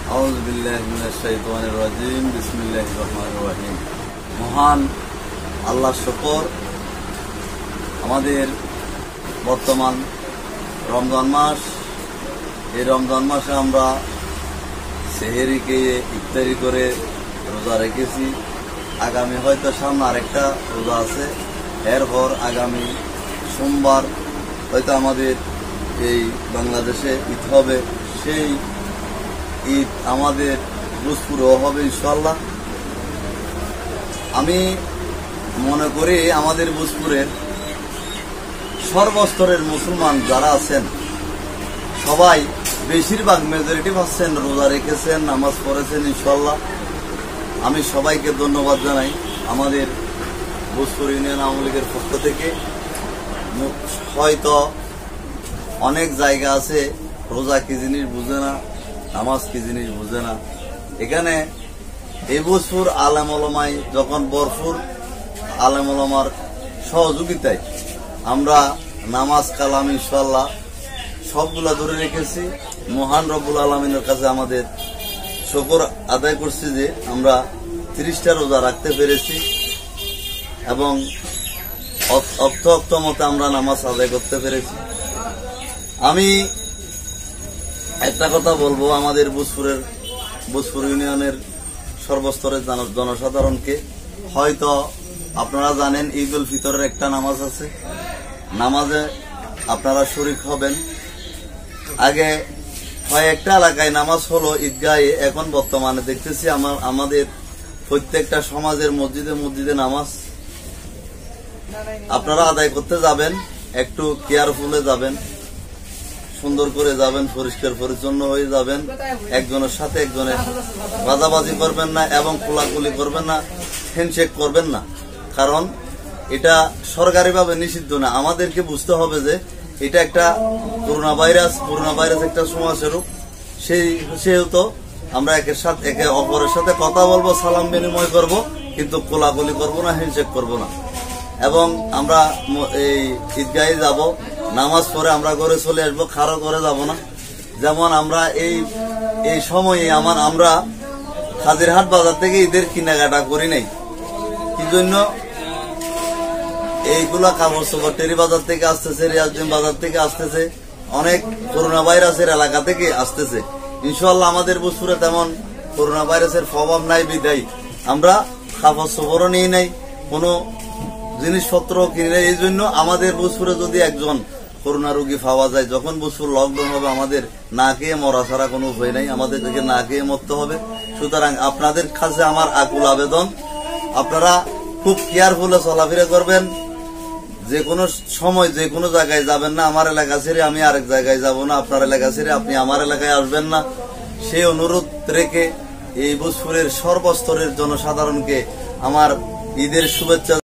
আউযু বিল্লাহি মিনাশ শাইতানির রাজিম। বিসমিল্লাহির রহমানির রহিম। মহান আল্লাহর শুকর, আমাদের বর্তমান রমজান মাস। এই রমজান মাসে আমরা সেহেরিকে ইফতারি করে রোজা রেখেছি। আগামী হয়তো সামনে আরেকটা রোজা আছে, এরপর আগামী সোমবার হয়তো আমাদের এই বাংলাদেশে ঈদ হবে। সেই ঈদ আমাদের ভোজপুরেও হবে ইনশাআল্লাহ। আমি মনে করি আমাদের ভোজপুরের সর্বস্তরের মুসলমান যারা আছেন সবাই বেশিরভাগ মেজরিটি পাচ্ছেন, রোজা রেখেছেন, নামাজ পড়েছেন ইনশাআল্লাহ। আমি সবাইকে ধন্যবাদ জানাই আমাদের ভোজপুর ইউনিয়ন আওয়ামী লীগের পক্ষ থেকে। হয়তো অনেক জায়গা আছে রোজা কি জিনিস বুঝে না, নামাজ কি জিনিস বুঝে না। এখানে এই ভোজপুর আলেম ওলামায় যখন ভরপুর আলেম ওলামার সহযোগিতায় আমরা নামাজ কালাম ইনশাআল্লাহ সবগুলা ধরে রেখেছি। মহান রব্বুল আলামিনের কাছে আমাদের শুকর আদায় করছি যে আমরা 30টা রোজা রাখতে পেরেছি এবং অক্ত মতে আমরা নামাজ আদায় করতে পেরেছি। আমি একটা কথা বলবো আমাদের ভোজপুর ইউনিয়নের সর্বস্তরের জনসাধারণকে। হয়তো আপনারা জানেন ঈদ উল ফিতরের একটা নামাজ আছে, নামাজে আপনারা শরীক হবেন। আগে কয়েকটা এলাকায় নামাজ হলো ঈদগাহে, এখন বর্তমানে দেখতেছি আমাদের প্রত্যেকটা সমাজের মসজিদে নামাজ আপনারা আদায় করতে যাবেন, একটু কেয়ারফুলে যাবেন, সুন্দর করে যাবেন, পরিষ্কার পরিচ্ছন্ন হয়ে যাবেন। একজনের সাথে একজনের বাজাবাজি করবেন না এবং কোলাকুলি করবেন না, হ্যান্ডশেক করবেন না, কারণ এটা সরকারিভাবে নিষিদ্ধ না। আমাদেরকে বুঝতে হবে যে এটা একটা করোনা ভাইরাস একটা সমাজের রূপ। সেহেতু আমরা একে অপরের সাথে কথা বলবো, সালাম বিনিময় করব, কিন্তু কোলাকুলি করব না, হ্যান্ডশেক করব না। এবং আমরা এই ঈদগাহে যাব, নামাজ পড়ে আমরা ঘরে চলে আসবো, কারো ঘরে যাব না। যেমন আমরা এই সময়ে আমরা হাজিরহাট বাজার থেকে ঈদের কেনাকাটা করি নাই। কি জন্য? এইগুলা কাপড় চোপড় টেরি বাজার থেকে আসতেছে, রিয়াজউদ্দিন বাজার থেকে আসতেছে, অনেক করোনা ভাইরাসের এলাকা থেকে আসতেছে। ইনশাআল্লাহ আমাদের ভোজপুরে তেমন করোনা ভাইরাসের প্রভাব নাই বিদায় আমরা কাপড় চোপড়ও নিয়ে নাই, কোনো জিনিসপত্র কিনে নেই। এই জন্য আমাদের ভোজপুরে যদি একজন করোনা রোগী পাওয়া যায়, যখন ভোজপুর লকডাউন হবে, আমাদের না খেয়ে মরা ছাড়া কোনো উপায় নাই, আমাদেরকে না খেয়ে মরতে হবে। সুতরাং আপনাদের কাছে আমার আকুল আবেদন, আপনারা খুব কেয়ারফুলে চলাফেরা করবেন। যে কোনো সময় যে কোনো জায়গায় যাবেন না। আমার এলাকা ছেড়ে আমি আরেক জায়গায় যাব না, আপনার এলাকা ছেড়ে আপনি আমার এলাকায় আসবেন না। সেই অনুরোধ রেখে এই ভোজপুরের সর্বস্তরের জনসাধারণকে আমার ঈদের শুভেচ্ছা।